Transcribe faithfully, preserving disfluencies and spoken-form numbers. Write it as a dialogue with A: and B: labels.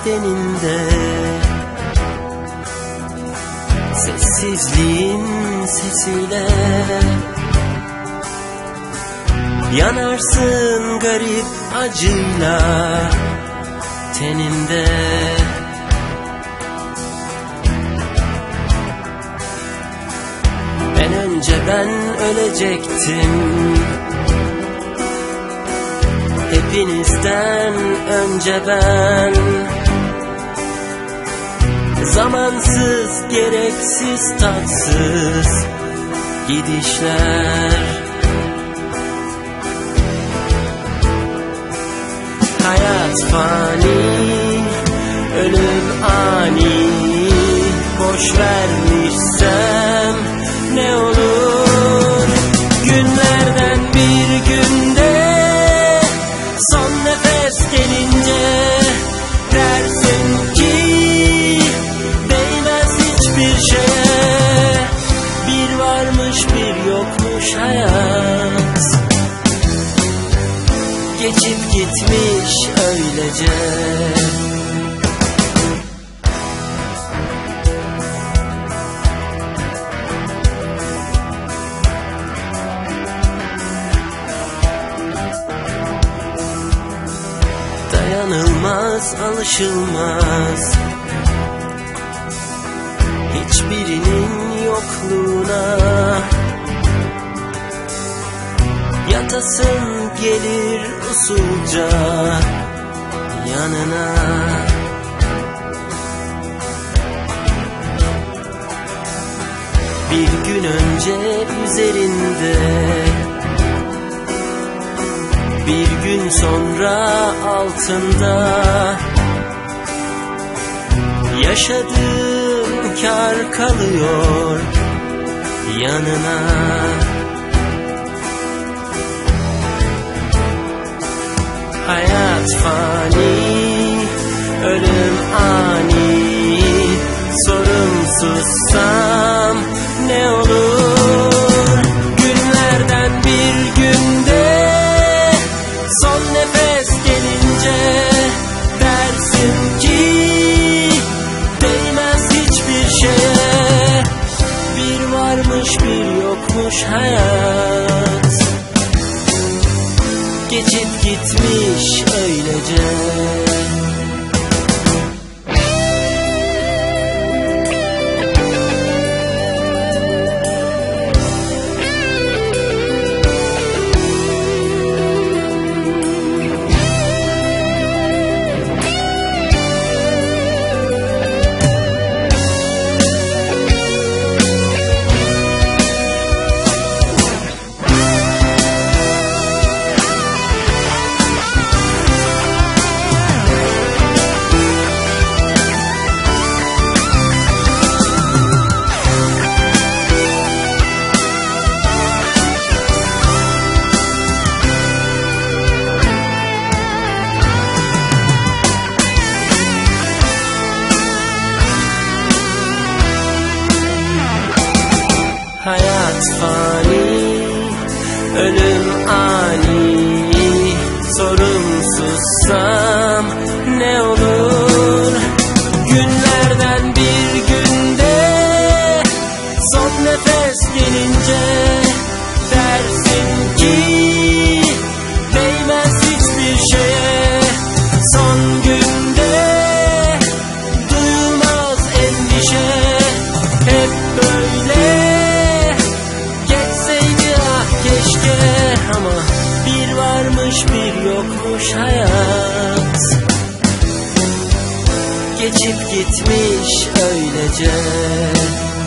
A: teninde, sessizliğin sesiyle yanarsın garip acıyla teninde. En önce ben ölecektim, hepinizden önce ben. Zamansız, gereksiz, tatsız gidişler. Hayat fani, ölüm ani. Boş vermişsem ne olur? Günlerden bir günde son nefes gelince dersin ki değmez hiçbir şeye. Bir varmış bir yokmuş hayat, geçip gitmiş öylece. Dayanılmaz, alışılmaz hiçbirinin yokluğuna. Yatasın gelir usulca yanına. Bir gün önce üzerinde, bir gün sonra altında. Yaşadığın kâr kalıyor yanına. Hayat fani, ölüm ani. Sorumsuzsam ne olur? Günlerden bir günde son nefes gelince dersin ki değmez hiçbir şeye. Bir varmış bir yokmuş hayat, geçip gitmiş öylece. Hayat fani, ölüm ani. Sorumsuzsam ne olur? Günlerden bir günde son nefes gelince dersin ki değmez hiçbir şeye. Son günde duyulmaz endişe, hep böyle ama bir varmış bir yokmuş hayat, geçip gitmiş öylece.